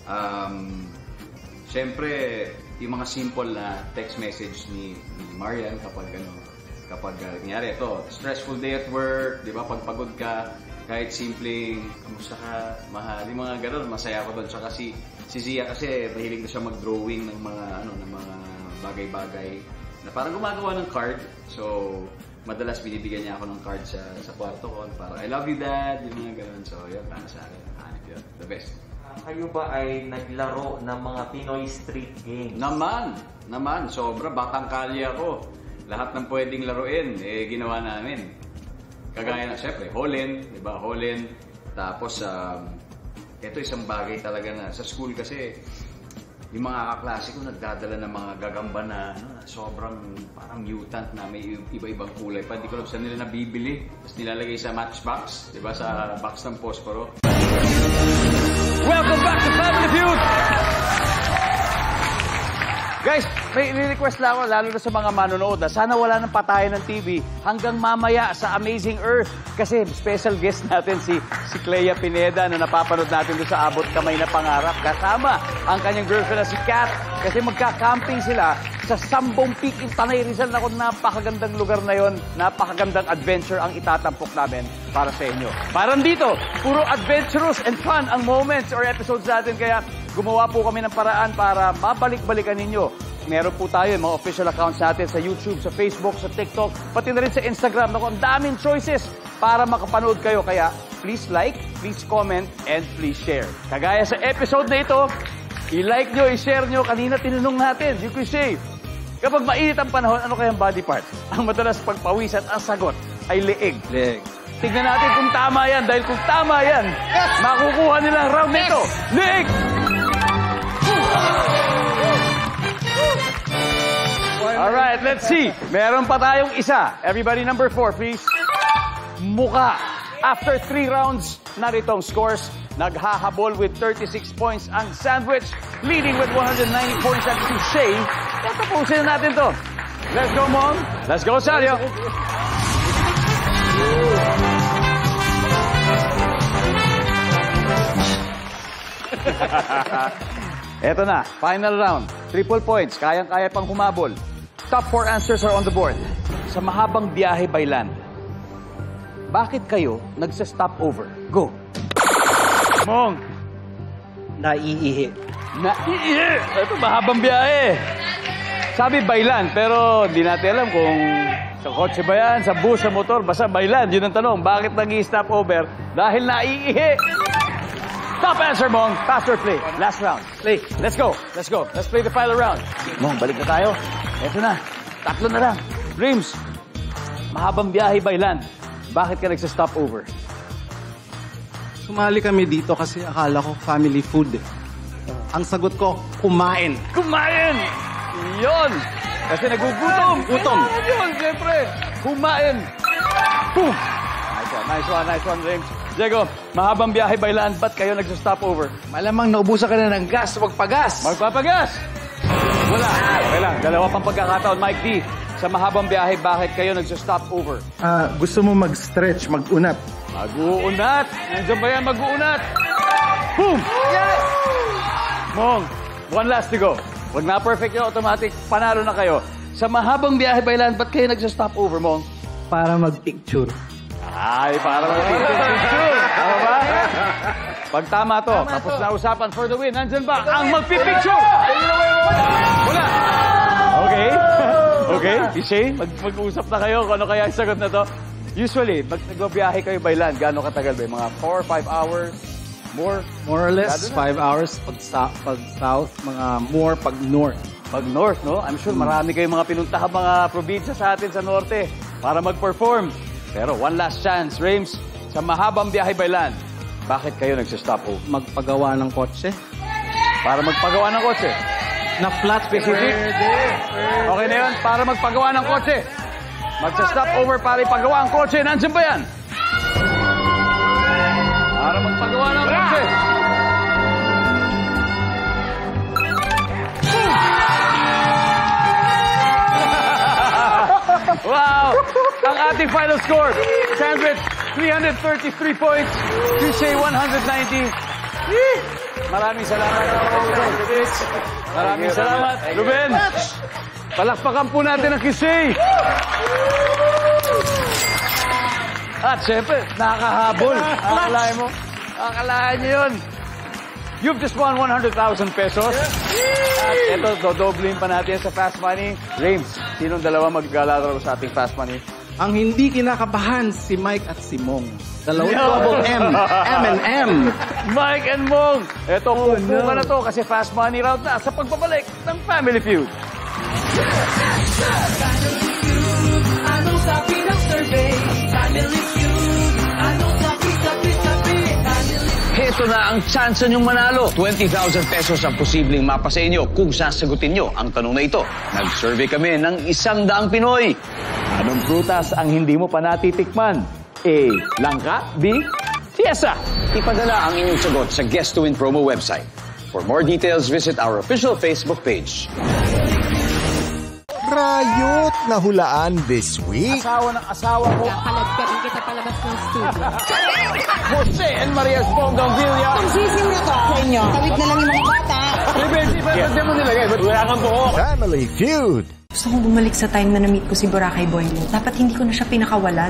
Siyempre, yung mga simple na text message ni Marian kapag nangyari ito, stressful day at work, di ba, pagpagod ka, kahit simpleng, kamusta ka, mahal, yung mga gano'n, masaya ko doon. Tsaka si Zia kasi mahilig na siya mag-drawing ng mga bagay-bagay na parang gumagawa ng card. So, madalas binibigyan niya ako ng card sa kwarto ko, parang I love you dad, yung mga gano'n. So, yun, para sa akin, yun, the best. Kayo ba ay naglaro ng mga Pinoy street games? Naman. Sobra. Batang kalye ako. Lahat ng pwedeng laruin, ginawa namin. Kagaya na, syempre, Holland. Diba? Holland. Tapos, ito isang bagay talaga na sa school kasi, yung mga kaklase ko nagdadala ng mga gagamba na sobrang parang mutant na may iba-ibang kulay pa. Hindi ko alam saan nila nabibili. Tapos nilalagay sa matchbox. Diba? Sa box ng posporo. Welcome back to Family Feud! Guys, may request lang ako, lalo na sa mga manonood, sana wala nang patayan ng TV hanggang mamaya sa Amazing Earth. Kasi special guest natin si Clea Pineda na napapanood natin doon sa Abot Kamay na Pangarap. Kasama ang kanyang girlfriend na si Kat. Kasi magka-camping sila sa Sambong Peak in Tanay Rizal. Naku, napakagandang lugar na yon, napakagandang adventure ang itatampok namin para sa inyo. Parang dito, puro adventurous and fun ang moments or episodes natin. Kaya gumawa po kami ng paraan para mabalik-balikan ninyo. Meron po tayo yung mga official accounts natin sa YouTube, sa Facebook, sa TikTok, pati na rin sa Instagram. Naku, ang daming choices para makapanood kayo. Kaya please like, please comment, and please share. Kagaya sa episode na ito, i-like nyo, i-share nyo. Kanina tinanong natin, you can say, kapag mainit ang panahon, ano kayang body part? Ang madalas pagpawisan, ang sagot ay leeg. Leeg. Tignan natin kung tama yan. Dahil kung tama yan, makukuha nila ang round nito. Leeg! Alright, let's see. Meron pa tayong isa. Everybody, number 4, please. Mukha. After 3 rounds, naritong scores. Naghahabol with 36 points ang Sandwich, leading with 190 points at si Shay. Tatapusin na natin to. Let's go, Mom. Let's go, Salio. Eto na, final round. Triple points, kayang-kaya pang humabol. Top 4 answers are on the board. Sa mahabang biyahe by land, bakit kayo nagsa-stop over? Go! Mong! Naiihi. Naiihi! Ito, mahabang biyahe. Sabi by land, pero di natin alam kung sa kotse ba yan, sa bus, sa motor, basta by land. Yun ang tanong, bakit nag-i-stop over? Dahil naiihi. Top answer, Mong. Faster play. Last round. Play. Let's go. Let's go. Let's play the final round. Mong, balik na tayo. Eto na. 3 na lang. Dreams. Mahabang biyahe by land. Bakit ka nagsa-stop over? Sumali kami dito kasi akala ko family food. Ang sagot ko, kumain. Kumain! Yun! Kasi nagugutom. Gutom. Yun, siyempre. Kumain. Boom! Nice one, Dreams. Diego, mahabang biyahe by land, ba't kayo nagsa-stop over? Malamang naubusan ka na ng gas, magpagas. Magpapagas! Wala. Okay lang, dalawa pang pagkakataon. Mike D, sa mahabang biyahe, bakit kayo nagsa-stop over? Gusto mo mag-stretch, mag-unat. Mag-uunat! Nandiyan ba yan, mag-uunat? Boom! Yes! Mong, one last to go. Wag na perfect yun, automatic, panalo na kayo. Sa mahabang biyahe by land, ba't kayo nagsa-stop over, Mong? Para mag-picture. Ay, para mag-picture. Tama ba? Pag tama to, tapos na usapan for the win. Nandyan ba ang magpipicture? Wala. Okay? Okay? Ishay, mag-usap na kayo kung ano kaya ang sagot na to. Usually, pag nagbabiyahe kayo by land, gaano katagal ba? Mga 4 or 5 hours? More or less, 5 hours pag south, mga more pag north. Pag north, no? I'm sure marami kayong mga pinuntahan mga probinsya sa atin sa norte para mag-perform. Pero one last chance, Rames, sa mahabang biyahe by land, bakit kayo nagsistop over? Magpagawa ng kotse. Para magpagawa ng kotse? Na flat specific? Okay na yun, para magpagawa ng kotse. Magsa-stop over para ipagawa ang kotse. Nandiyan ba yan? Para magpagawa ng kotse. Wow! Ang ating final score, Sandwich, 333 points. Kishay, 190. Maraming salamat. Maraming salamat. Ruben, palakpakan po natin ang Kishay. At syempre, nakakahabol. Akalain mo. Akalain niyo yun. You've just won 100,000 pesos. At ito, dodoblin pa natin sa Fast Money. Rames, sinong dalawa maglalaro sa ating Fast Money? Ang hindi kinakabahan, si Mike at si Mong. Dalawang double M. M&M. Mike and Mong. Ito, pupuka na to kasi Fast Money round na sa pagbabalik ng Family Feud. Anong sabi ng survey? Family Feud. Anong sabi? Ito na ang chance niyong manalo. 20,000 pesos ang posibleng mapa sa inyo kung sasagutin niyo ang tanong na ito. Nag-survey kami ng 100 Pinoy. Anong prutas ang hindi mo pa natitikman? A. Langka. B. Fiesta. Ipadala ang inyong sagot sa Guess to Win promo website. For more details, visit our official Facebook page. Rayot na hulaan this week. Asawa ng asawa ko. Kalagkarin kita palabas ng studio. Jose and Maria Espongang Villa. Kung sisiw na to sa inyo, tawid na lang yung mga bata. Ba't di mo nilagay? Ba't wala kang buho? Family Feud. Gusto kong bumalik sa time na na-meet ko si Boracay Boy. Dapat hindi ko na siya pinakawalan.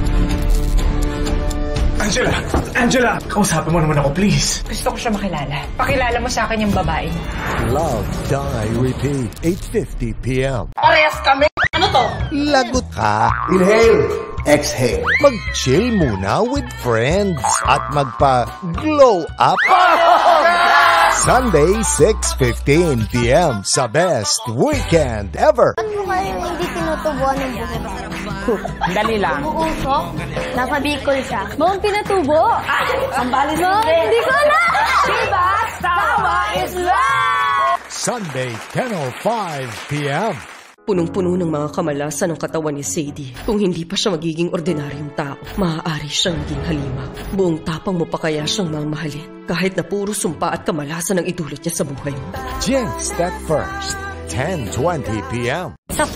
Angela! Kausapin mo naman ako, please. Gusto ko siya makilala. Pakilala mo sa akin yung babae. Love, Die, Repeat, 8:50 p.m. Parehas kami. Ano to? Lagot ka. Inhale. Exhale. Mag-chill muna with friends at magpa-glow up. Sunday, 6:15 p.m. sa Best Weekend Ever. Ba't mo kayo hindi tinutubuan ng buhok? Dali lang. Umuusok? Nasa Bicol siya. Mong pinatubo? Ang balis no, hindi ko alam! Diba? Tawa is love! Sunday, 10:05 p.m. Punong-puno ng mga kamalasan ng katawan ni Sadie. Kung hindi pa siya magiging ordinaryong tao, maaari siyang maging halimaw. Buong tapang mo pa kaya siyang mamahalin, kahit na puro sumpa at kamalasan ang idulot niya sa buhay mo. Jinx That First, 10:20 p.m.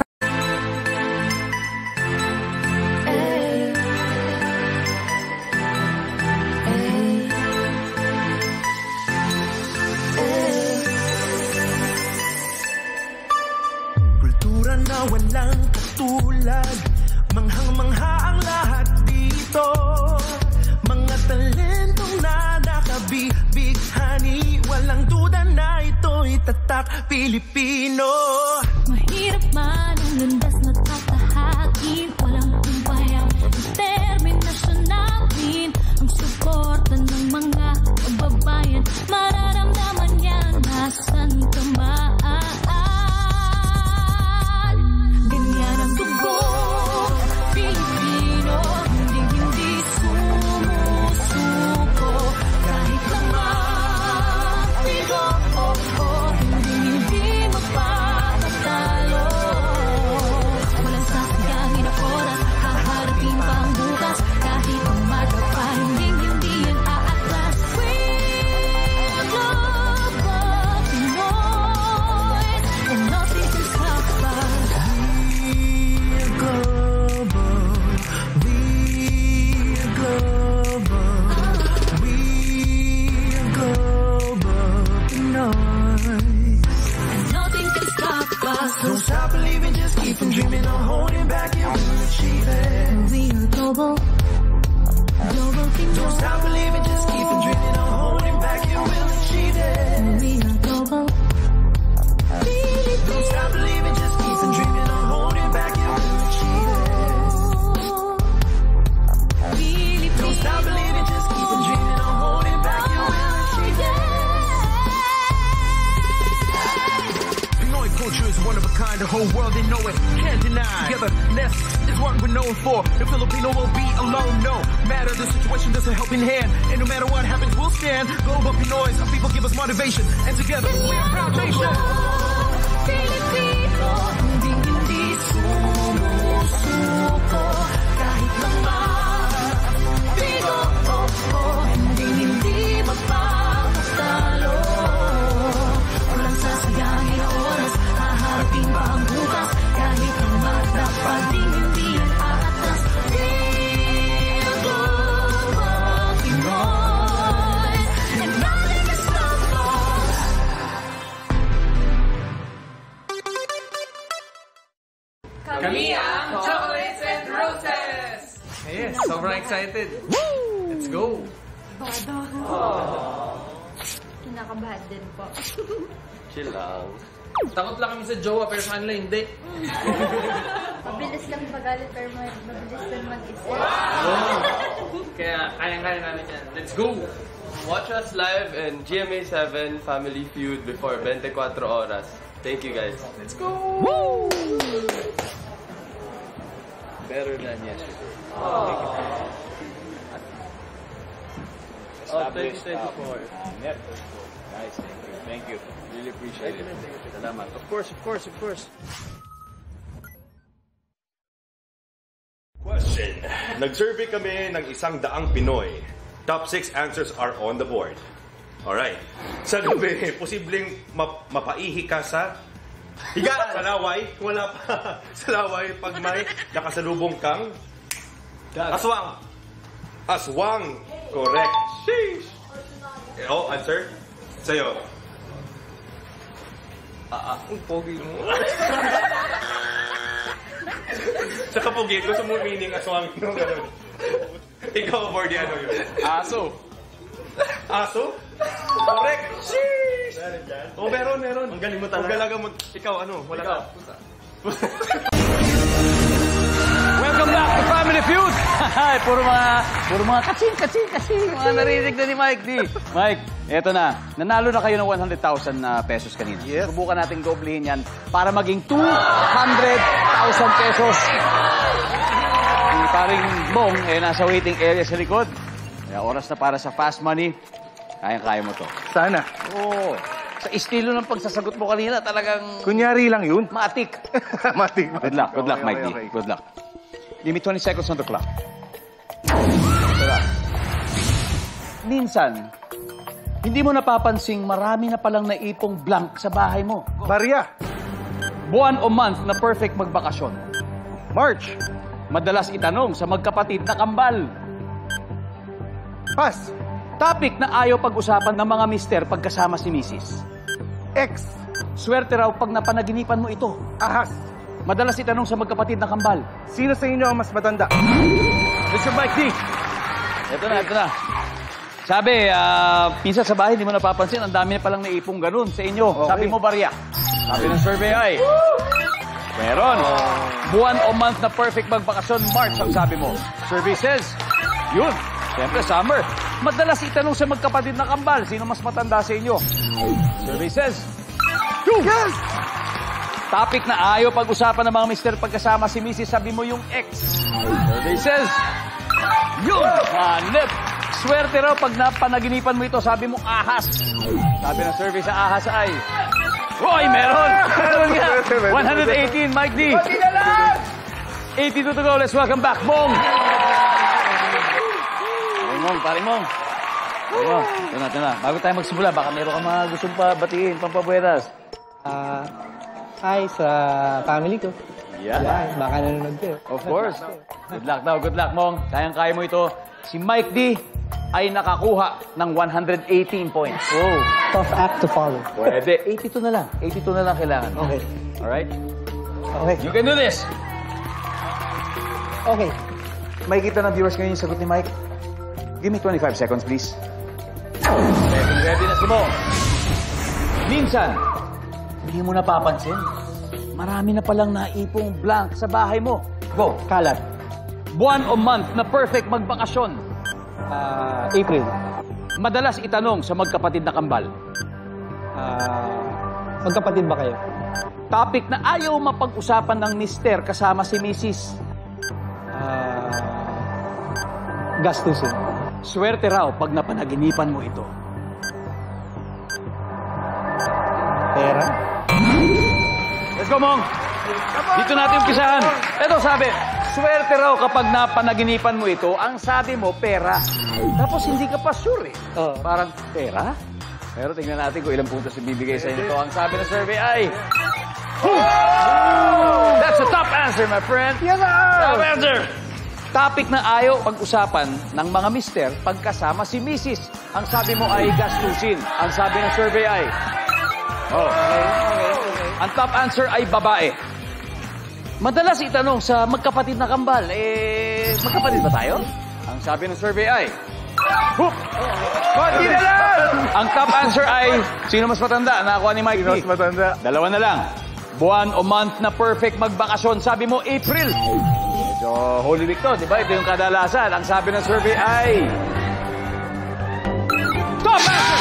Na walang katulad, manghang-mangha ang lahat dito. Mga talentong na nakabibighani, walang duda na ito'y tatak Pilipino. Mahirap man ang landas na tatahakin, walang kumpayang determinasyon namin. Ang suporta ng mga kababayan, mararamdaman yan nasan ka maan. Ganyan ang dugo, Pilipino, hindi sumusuko. Kahit naman, bigo, hindi magpapatalo. Walang sayangin na oras, haharapin pa ang bukas. Kahit umaga pa, hindi yan aatras. We love the Pinoy. The whole world, they know it, can't deny. Togetherness is what we're known for. The Filipino will be alone, no matter the situation, there's a helping hand. And no matter what happens, we'll stand. Global Pinoys, our people give us motivation. And together, we're a proud nation. Pilipino, hindi sumusuko. Kahit bigo, hindi magpapatalo. Walang sasayangin na oras, haharapin pa ang bukas. Kahit ang magdapat, hindi yan aatas. Global Pinoy, and nothing is lost. Kami ang Chocolates and Roses! Yes, sobrang excited. Let's go! Kinakabahan din po. Chill lang. Takot lang kami sa jowa, pero sa kanila hindi. Mabilis lang pagalit, pero mabilis din mag-isip. Kaya kayang-kaya namin yan. Let's go! Watch us live in GMA7 Family Feud before 24 Oras. Thank you guys. Let's go! Woo! Better than yesterday. Thank you. Established 2024. Net. Nice, thank you. Thank you. Really appreciate it. Salamat. Of course. Question. Nag-survey kami ng 100 Pinoy. Top 6 answers are on the board. Alright. Sa gabi, posibleng mapaihi ka sa higa sa laway. Wala pa sa laway pag may nakasalubong kang aswang. Aswang. Correct. Sheesh. Oh, answer? Sa'yo. Ang pogi mo. Sa kapugit, gusto mo meaning aswang. No, ganun. Ikaw, Bordy, ano yun? Aso. Aso? Correct. Sheesh. Oh, meron. Ang galing mo talaga. Ang galaga mo. Ikaw, ano? Wala ka. Welcome back to Family Feud! puro mga kaching, mga narinig na ni Mike D. Mike, eto na. Nanalo na kayo ng 100,000 pesos kanina. Yes. Subukan nating doblehin yan para maging 200,000 pesos. Si paring Bong, nasa waiting area sa likod. Kaya oras na para sa fast money. Kayang-kaya mo to. Sana. Oo. Sa estilo ng pagsasagot mo kanina, talagang... Kunyari lang yun. Matik. Matik. Good luck, Mike D. Okay. Good luck. Give me 20 seconds on the clock. Minsan, hindi mo napapansing marami na palang naipong blank sa bahay mo. Barya. Buwan o month na perfect magbakasyon. March. Madalas itanong sa magkapatid na kambal. Pass. Topic na ayaw pag-usapan ng mga mister pagkasama si Mrs. X. Swerte raw pag napanaginipan mo ito. Ahas. Madalas itanong sa magkapatid na kambal. Sino sa inyo ang mas matanda? Mr. Mike D. Ito na. Sabi, minsan sa bahay, hindi mo napapansin, ang dami na palang naipong ganun sa inyo. Okay. Sabi mo, barya. Sabi ng survey ay, meron. Buwan o month na perfect magbakasyon, March, ang sabi mo. Survey says, yun. Siyempre, summer. Madalas itanong sa magkapatid na kambal, sino mas matanda sa inyo? Survey says, yes! Topic na ayaw pag-usapan ng mga mister pagkasama si Mrs. Sabi mo yung ex. Survey says, yun! Hanep! Swerte raw pag napanaginipan mo ito, sabi mo ahas. Sabi ng survey sa ahas ay, hoy, meron! Meron nga! 118, Mike D. 82 to go. Let's welcome back, Bong! Paring Mong. Ito na. Bago tayo magsimula, baka meron ka mga gustong batiin, pampabuetas. Hi sa family ko. Yeah. Baka nanonood kayo. Of course. Good luck daw. Good luck, Mong. Kayang-kaya mo ito. Si Mike D ay nakakuha ng 118 points. Oh. Tough act to follow. Pwede. 82 na lang. 82 na lang kailangan. Okay. Alright? Okay. You can do this. Okay. Makikita ng viewers ngayon yung sagot ni Mike. Give me 25 seconds, please. Ready na si Mo. Minsan, hindi mo napapansin. Marami na palang naipong blank sa bahay mo. Go. Kalat. Buwan o month na perfect magbakasyon. April. Madalas itanong sa magkapatid na kambal. Magkapatid ba kayo? Topic na ayaw mapag-usapan ng mister kasama si Mrs. Gastusin. Swerte raw pag napanaginipan mo ito. Pera. Let's go, Mong! Dito natin umpisahan. Ito sabi, swerte raw kapag napanaginipan mo ito, ang sabi mo, pera. Tapos hindi ka pa sure eh. Parang, pera? Pero tingnan natin kung ilang puntos ibibigay sa inyo ito. Ang sabi ng survey ay... That's a top answer, my friend. Yes, sir! Top answer! Topic na ayaw pag-usapan ng mga mister pagkasama si Mrs. Ang sabi mo ay gastusin. Ang sabi ng survey ay... Ang top answer ay babae. Madalas itanong sa magkapatid na kambal, magkapatid ba tayo? Ang sabi ng survey ay... Konti na lang! Ang top answer ay, sino mas matanda? Nakakuha ni Mike. Sino mas matanda? Dalawa na lang. Buwan o month na perfect magbakasyon. Sabi mo, April. Medyo Holy Week to, di ba? Ito yung kadalasan. Ang sabi ng survey ay... Top answer!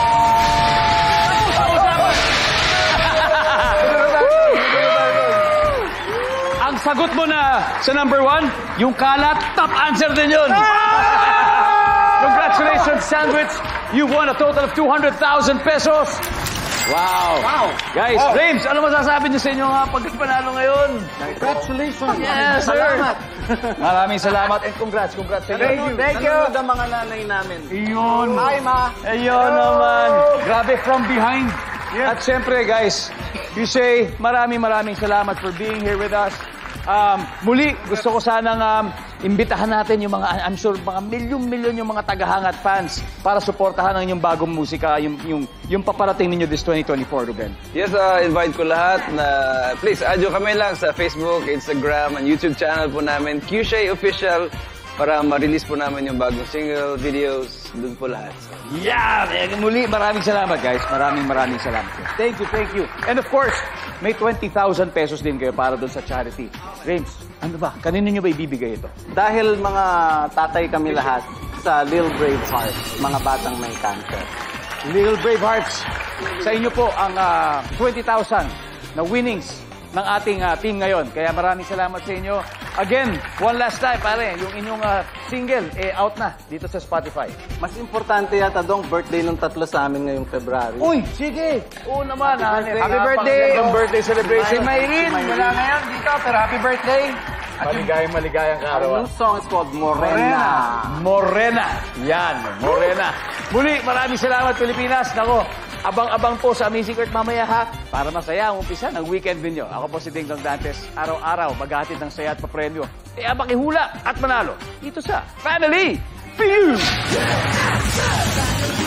Ang sagot mo na sa number 1, yung kalat, top answer din yun. Congratulations, Sandwich. You won a total of 200,000 pesos. Wow. Guys, James, ano masasabi niyo sa inyo nga pagkapanalo ngayon? Congratulations. Yes, sir. Salamat. Maraming salamat and congrats sa inyo. Thank you. Nanonood ang mga nanay namin. Iyon. Hi, Ma. Ayun naman. Grabe, from behind. At syempre, guys, you say, maraming salamat for being here with us. Muli, gusto ko sanang imbitahan natin yung mga, I'm sure, mga milyon yung mga tagahangat fans para suportahan ang inyong bagong musika, yung paparating ninyo this 2024, Ruben. Yes, invite ko lahat na please, adyo kami lang sa Facebook, Instagram, and YouTube channel po namin, QShay Official, para ma-release po namin yung bagong single, videos, doon po lahat. Yeah! Muli, maraming salamat, guys. Maraming salamat. Thank you. And of course, may 20,000 pesos din kayo para doon sa charity. James, ano ba? Kanino nyo ba ibibigay ito? Dahil mga tatay kami lahat sa Little Brave Hearts, mga batang may cancer. Little Brave Hearts, sa inyo po ang 20,000 na winnings ng ating team ngayon. Kaya maraming salamat sa inyo. Again, one last time, pare, yung inyong single, out na dito sa Spotify. Mas importante yata dong birthday ng tatlo sa amin ngayong February. Uy, sige! Oo naman. Happy birthday! Happy birthday celebration. Si Maylene, wala ngayon dito, pero happy birthday! Maligayang Our kaarawan. new song is called Morena. Yan, Morena. Muli, maraming salamat, Pilipinas. Nako, abang-abang po sa Amazing Earth mamaya ha, para masaya ang umpisa ng weekend ninyo. Ako po si Ding Dong Dantes. Araw-araw, maghahatid ng saya at papremyo. Kaya makihula at manalo dito sa Family Feud!